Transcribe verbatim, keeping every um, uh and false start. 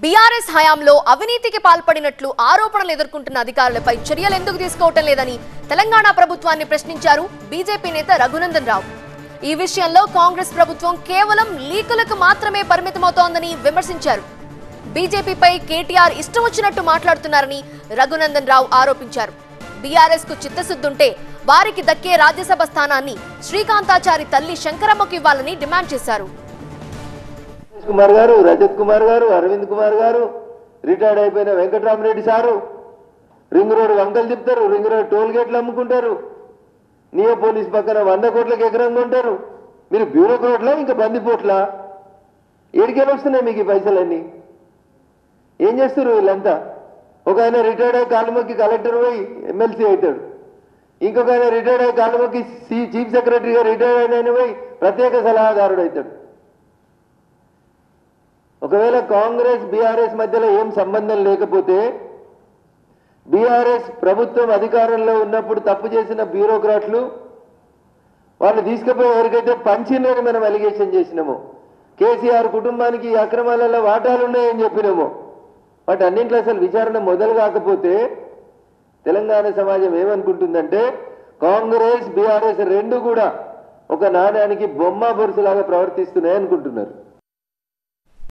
BRS హయాంలో అవినీతికి పాల్పడినట్లు ఆరోపణలు ఎదుర్కొంటున్న అధికారులపై చర్యలు ఎందుకు తీసుకోవటం లేదని తెలంగాణ ప్రభుత్వాన్ని ప్రశ్నించారు బీజేపీ నేత రఘునందన్ రావు. ఈ విషయంలో కాంగ్రెస్ ప్రభుత్వం కేవలం లీకులకు మాత్రమే పరిమితమవుతోందని విమర్శించారు. బీజేపీపై కేటీఆర్ ఇష్టం వచ్చినట్టు మాట్లాడుతున్నారని రఘునందన్ రావు ఆరోపించారు. బీఆర్ఎస్ కు చిత్తశుద్ధుంటే వారికి దక్కే రాజ్యసభ స్థానాన్ని శ్రీకాంతాచారి తల్లి శంకరమ్మకు ఇవ్వాలని డిమాండ్ చేశారు. కుమార్ గారు, రజత్ కుమార్ గారు, అరవింద్ కుమార్ గారు, రిటైర్డ్ అయిపోయిన వెంకటరామరెడ్డి సారు రింగ్ రోడ్ వంకలు తిప్పుతారు, రింగ్ రోడ్ టోల్ గేట్లు అమ్ముకుంటారు, నియో పోలీస్ పక్కన వంద కోట్లకు ఎకరంగా ఉంటారు. మీరు బ్యూరోక్రాట్లా ఇంకా బందిపోట్లా? ఏడికేలు వస్తున్నాయి మీకు ఈ పైసలన్నీ? ఏం చేస్తారు వీళ్ళంతా? ఒక ఆయన రిటైర్డ్ అయ్యి కాలుమొక్కి కలెక్టర్ పోయి ఎమ్మెల్సీ అవుతాడు, ఇంకొక ఆయన రిటైర్డ్ అయ్యి కాలుమొక్కి చీఫ్ సెక్రటరీగా రిటైర్డ్ అయిన పోయి ప్రత్యేక సలహాదారుడు అవుతాడు. ఒకవేళ కాంగ్రెస్ బీఆర్ఎస్ మధ్యలో ఏం సంబంధం లేకపోతే, బీఆర్ఎస్ ప్రభుత్వం అధికారంలో ఉన్నప్పుడు తప్పు చేసిన బ్యూరోక్రాట్లు వాళ్ళు తీసుకుపోయి ఎవరికైతే పంచినని మనం అలిగేషన్ చేసినామో, కేసీఆర్ కుటుంబానికి ఈ అక్రమాలలో వాటాలు ఉన్నాయని చెప్పినామో, వాటి అన్నింటిలో అసలు విచారణ మొదలు కాకపోతే తెలంగాణ సమాజం ఏమనుకుంటుందంటే కాంగ్రెస్ బీఆర్ఎస్ రెండు కూడా ఒక నాణ్యానికి బొమ్మ బొరుసులాగా ప్రవర్తిస్తున్నాయి అనుకుంటున్నారు.